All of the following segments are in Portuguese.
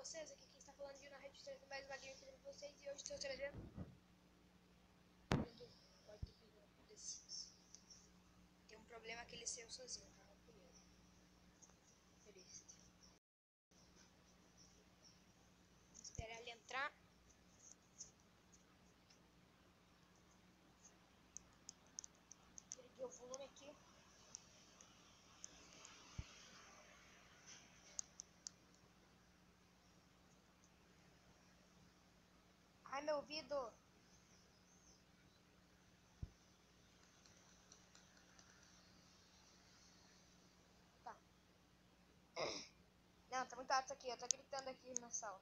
vocês, aqui quem está falando de uma rede trazendo mais uma gameplay para vocês e hoje estou trazendo do quarto episódio The Sims. Tem um problema que ele saiu sozinho, tá? Não fui eu. Triste. Vou esperar ele entrar. Liguei o volume aqui. Ai, meu ouvido! Tá. Não, tá muito alto aqui, eu tô gritando aqui na sala.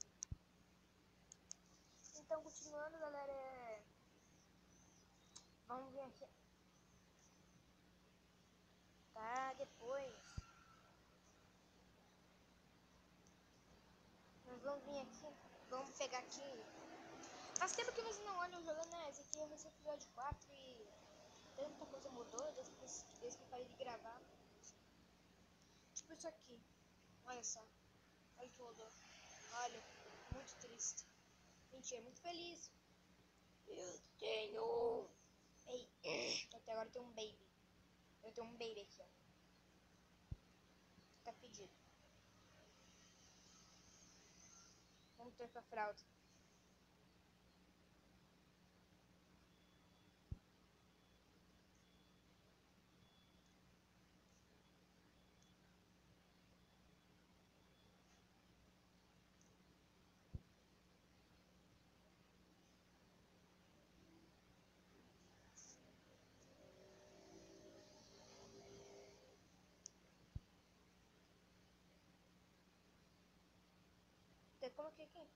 Então, continuando, galera, vamos ver aqui. Tá, depois. Nós vamos vir aqui, vamos pegar aqui. Faz tempo que você não olha o jogo, né? Esse aqui é o episódio 4 e tanta coisa mudou desde que eu parei de gravar. Tipo isso aqui. Olha só. Olha que mudou. Olha, muito triste. Mentira, muito feliz. Eu tenho... Ei, até agora tem um baby. Eu tenho um baby aqui, ó. Tá pedido. Vamos trocar a fralda. Até coloquei aqui.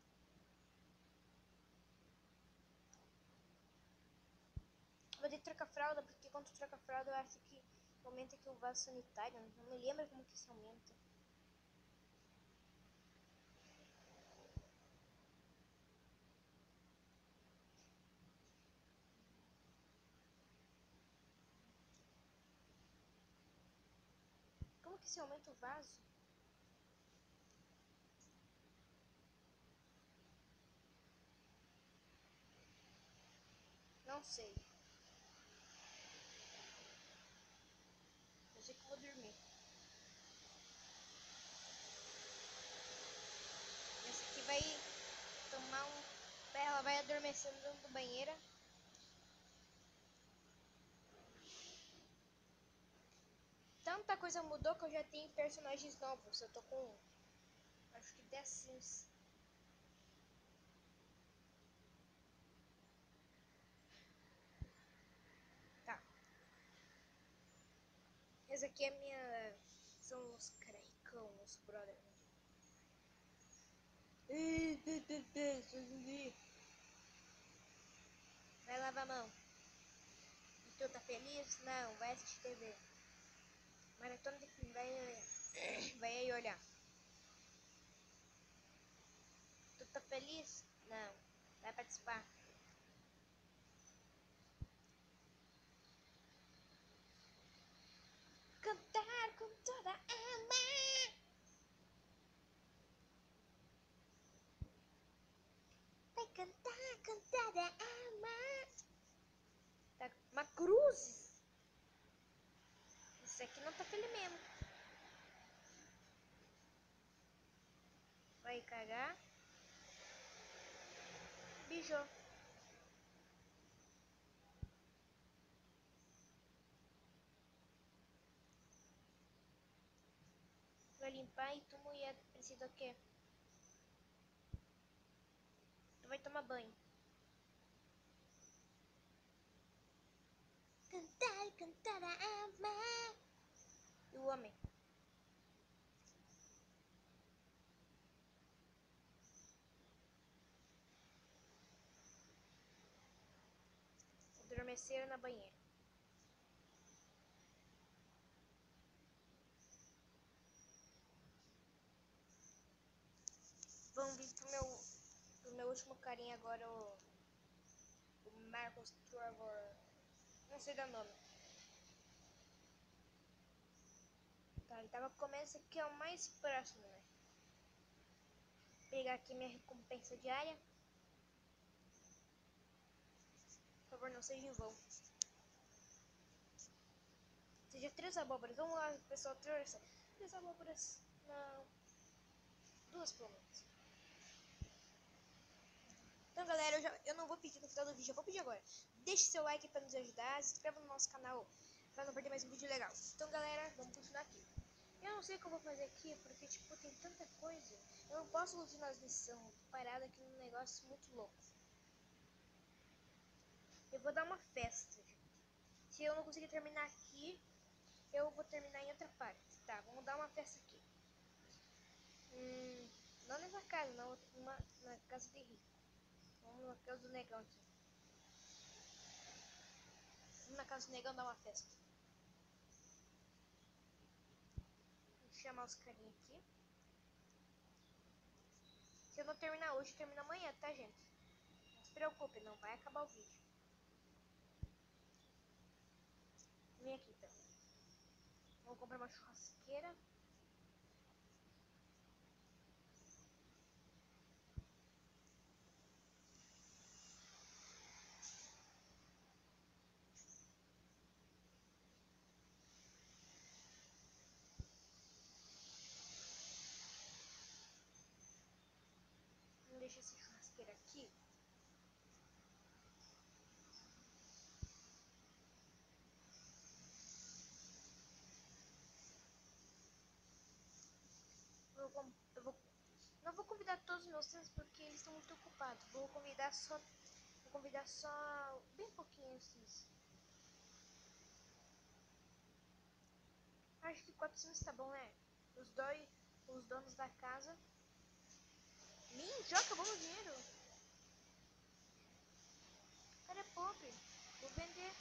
Vou ter que trocar a fralda, porque quando tu troca a fralda eu acho que aumenta aqui o vaso sanitário. Não me lembro como que isso aumenta. Como que se aumenta o vaso? Não sei. Eu sei que eu vou dormir. Essa aqui vai tomar um... Ela vai adormecendo dentro do banheiro. Tanta coisa mudou que eu já tenho personagens novos. Eu tô com... acho que 10 Sims. Tá. Essa aqui é minha... São os craicão, os brother. Vai lavar a mão. E tu tá feliz? Não, vai assistir TV. Maratona de filme, vai aí olhar. Tu tá feliz? Não, vai participar. Cantar com toda a alma. Vai cantar com toda a alma. Tá uma cruz. Isso aqui não tá feliz mesmo. Vai cagar. Bijou. Vai limpar e tu, mulher, precisa o quê? Tu vai tomar banho. Cantar, cantar a alma. E o homem? Adormeceram na banheira. Vamos vir pro meu último carinha agora, o Marcos Trevor. Não sei dar nome. Tá, ele tava comendo, esse aqui é o mais próximo, né? pegar aqui minha recompensa diária. Por favor, não seja em vão. Seja 3 abóboras. Vamos lá, pessoal. 3 abóboras. Não. 2 pelo menos. Então, galera, eu não vou pedir no final do vídeo. Eu vou pedir agora. Deixe seu like para nos ajudar. Se inscreva no nosso canal para não perder mais um vídeo legal. Então, galera, vamos continuar aqui. Eu não sei o que eu vou fazer aqui, porque, tipo, tem tanta coisa. Eu não posso continuar as missões. Tô parado aqui num negócio muito louco. Eu vou dar uma festa, gente. Se eu não conseguir terminar aqui, eu vou terminar em outra parte. Tá, vamos dar uma festa aqui. Não nessa casa, não. Na casa de rico. Vamos na casa do negão aqui. Vamos na casa do negão dar uma festa. Vou chamar os carinha aqui. Se eu não terminar hoje, termina amanhã, tá, gente? Não se preocupe, não vai acabar o vídeo. Vem aqui, então. Vou comprar uma churrasqueira. Vamos deixar essa churrasqueira aqui. Não vou convidar todos os meus tios porque eles estão muito ocupados. Vou convidar só bem pouquinhos tios. Acho que 400 tá bom, né? Os donos da casa. Já acabou meu dinheiro. O cara é pobre. Vou vender.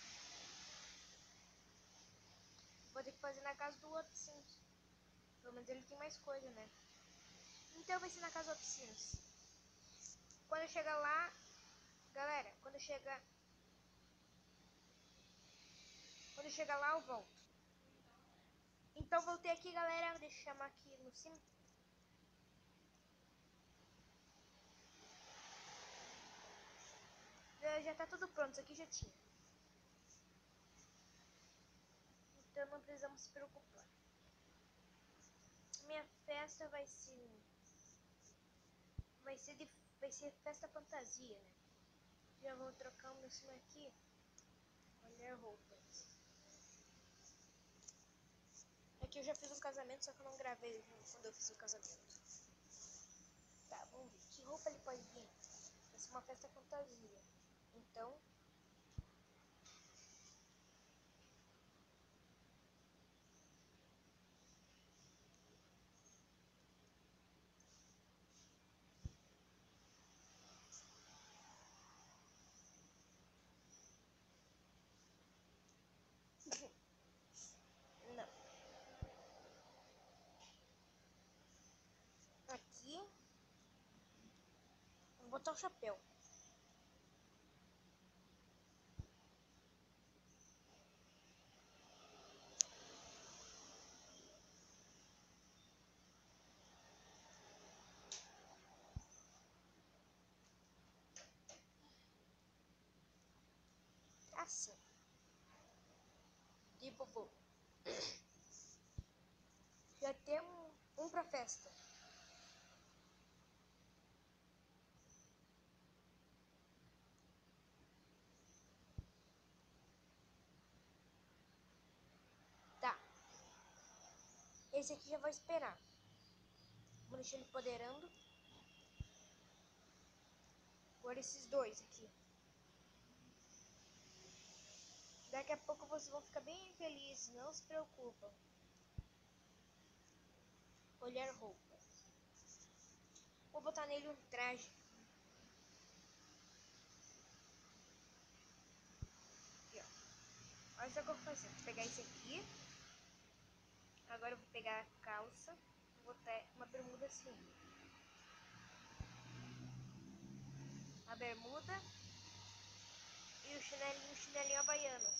Vou ter que fazer na casa do outro Sims. Pelo menos ele tem mais coisa, né? Então vai ser na casa do outro Sims. Quando eu chegar lá, galera, quando eu chegar lá eu volto. Então voltei aqui, galera. Deixa eu chamar aqui no Sim. Já tá tudo pronto, isso aqui já tinha. Então não precisamos se preocupar. Minha festa vai ser festa fantasia, né? Já vou trocar o meu sim aqui. Olhar roupas. Aqui eu já fiz um casamento, só que eu não gravei quando eu fiz o casamento. Tá, vamos ver. Que roupa ele pode vir? Vai ser uma festa fantasia. Então... não. Aqui... vou botar o chapéu. Assim. De bobo. Já temos um pra festa. Tá. Esse aqui já vai esperar. Vou deixar ele empoderando. Agora esses dois aqui. Daqui a pouco vocês vão ficar bem felizes, não se preocupam. Olhar roupa. Vou botar nele um traje. Aqui, ó. Olha só o que eu vou fazer. Vou pegar esse aqui. Agora eu vou pegar a calça. Vou botar uma bermuda assim. A bermuda. E o chinelinho havaianas.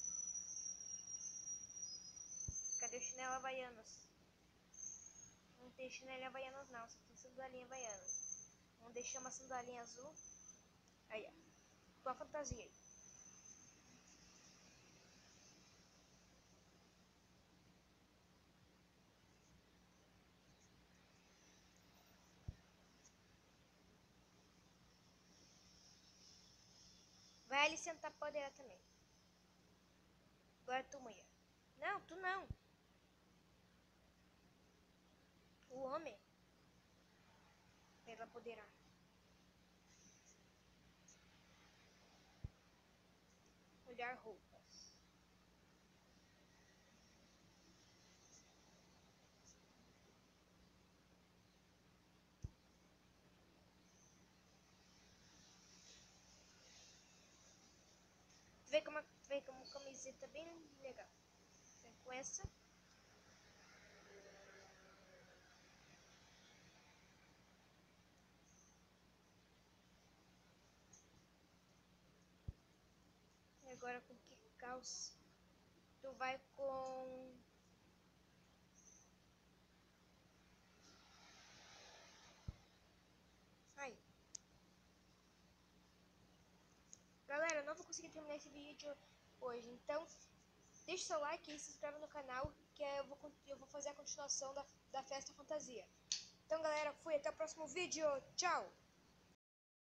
Cadê o chinelo havaianas? tem chinelo havaianas não, só tem sandalinha havaiana. Vamos deixar uma sandalinha azul. Aí, ó. Tua fantasia aí. Vai ali sentar pra poder também. Agora tu, mulher. Não, tu não. O homem. Ela poderá. Olhar roupas. Vê como camiseta bem legal. Vem com essa. E agora com que calça? Tu vai com... Aí. Galera, eu não vou conseguir terminar esse vídeo hoje, então deixa seu like e se inscreve no canal, que eu vou fazer a continuação da Festa Fantasia. Então, galera, fui, até o próximo vídeo. Tchau!